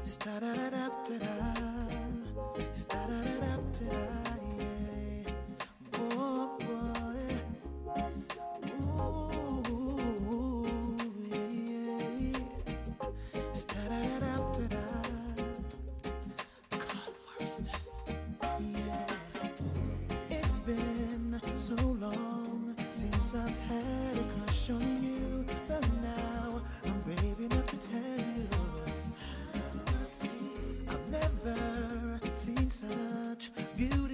Sta-da-da-da-da-da. Sta-da-da-da-da-da. Yeah. Oh, boy. Ooh, yeah, yeah. Sta-da-da-da-da-da. Yeah. It's been so long since I've had a crush on you, but now I'm brave enough to tell you I've never seen such beauty